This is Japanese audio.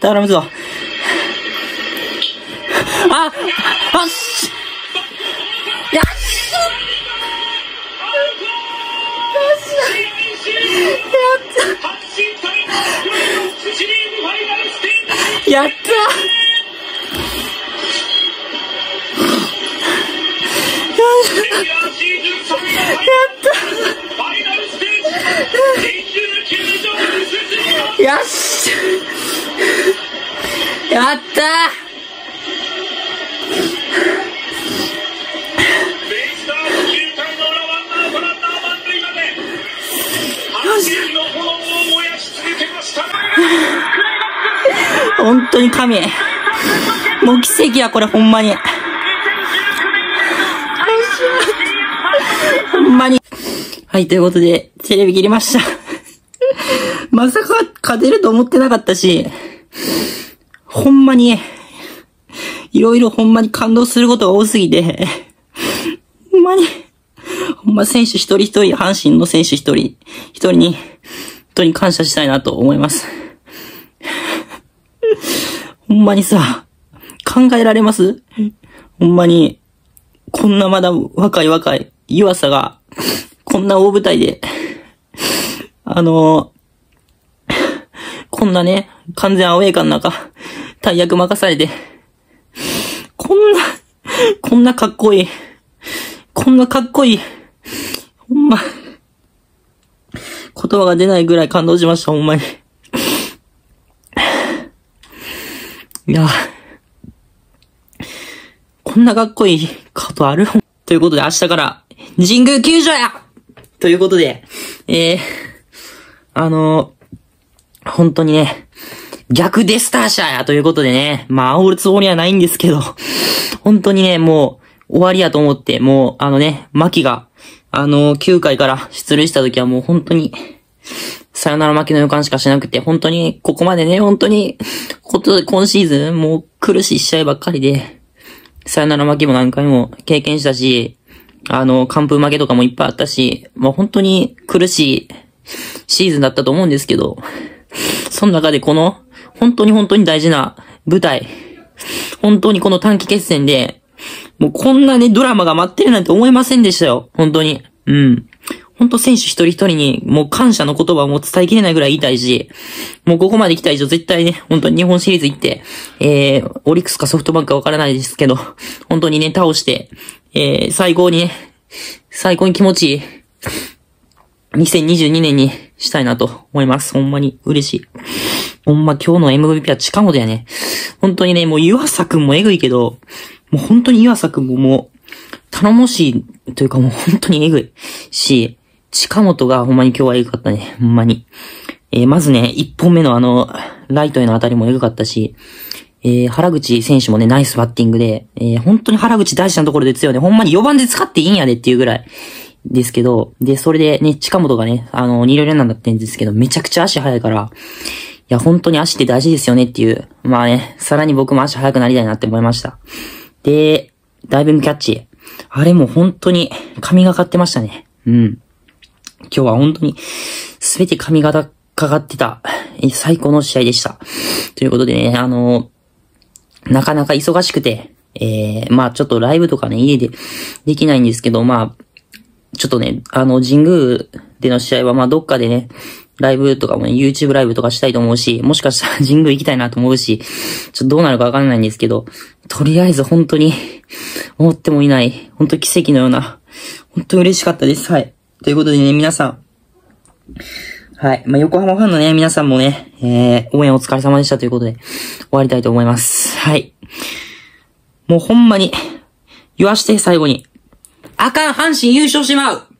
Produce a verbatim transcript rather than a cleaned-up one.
頼むぞ。あ、あっしよしやったやったやったよしやった本当に神。もう奇跡や、これほんまに。ほんまに。はい、ということで、テレビ切りました。まさか勝てると思ってなかったし、ほんまに、いろいろほんまに感動することが多すぎて、ほんまに、ほんま選手一人一人、阪神の選手一人、一人に、本当に感謝したいなと思います。ほんまにさ、考えられます？ほんまに、こんなまだ若い若い湯浅が、こんな大舞台で、あのー、こんなね、完全アウェー感の中、大役任されて、こんな、こんなかっこいい、こんなかっこいい、ほんま、言葉が出ないぐらい感動しました、ほんまに。いや、こんなかっこいいことある？ということで明日から神宮球場やということで、えー、あのー、本当にね、逆デスターシャーやということでね、まあ煽るつもりはないんですけど、本当にね、もう終わりやと思って、もうあのね、牧が、あのー、きゅうかいから出塁した時はもう本当に、さよなら負けの予感しかしなくて、本当に、ここまでね、本当に、こと今シーズン、もう苦しい試合ばっかりで、さよなら負けも何回も経験したし、あの、完封負けとかもいっぱいあったし、もう本当に苦しいシーズンだったと思うんですけど、その中でこの、本当に本当に大事な舞台、本当にこの短期決戦で、もうこんなね、ドラマが待ってるなんて思いませんでしたよ。本当に。うん。本当選手一人一人にもう感謝の言葉をもう伝えきれないぐらい言いたいし、もうここまで来た以上絶対ね、本当に日本シリーズ行って、えー、オリックスかソフトバンクかわからないですけど、本当にね、倒して、えー、最高にね、最高に気持ちいい、にせんにじゅうにねんにしたいなと思います。ほんまに嬉しい。ほんま今日の エムブイピー は近本やね。本当にね、もう湯浅くんもえぐいけど、もう本当に湯浅くんももう、頼もしいというかもう本当にえぐいし、近本がほんまに今日はエグかったね。ほんまに。えー、まずね、一本目のあの、ライトへの当たりもエグかったし、えー、原口選手もね、ナイスバッティングで、えー、本当に原口大事なところで強いね。ほんまによばんで使っていいんやでっていうぐらいですけど、で、それでね、近本がね、あの、二塁ランナーだったんですけど、めちゃくちゃ足速いから、いや、本当に足って大事ですよねっていう、まあね、さらに僕も足速くなりたいなって思いました。で、ダイビングキャッチ。あれも本当に神がかってましたね。うん。今日は本当にすべて神がかかってた最高の試合でした。ということでね、あの、なかなか忙しくて、えー、まあちょっとライブとかね、家でできないんですけど、まあ、ちょっとね、あの、神宮での試合はまあどっかでね、ライブとかもね、YouTube ライブとかしたいと思うし、もしかしたら神宮行きたいなと思うし、ちょっとどうなるかわからないんですけど、とりあえず本当に思ってもいない、本当奇跡のような、本当に嬉しかったです。はい。ということでね、皆さん。はい。まあ、横浜ファンのね、皆さんもね、えー、応援お疲れ様でしたということで、終わりたいと思います。はい。もうほんまに、言わして最後に。あかん、阪神優勝しまう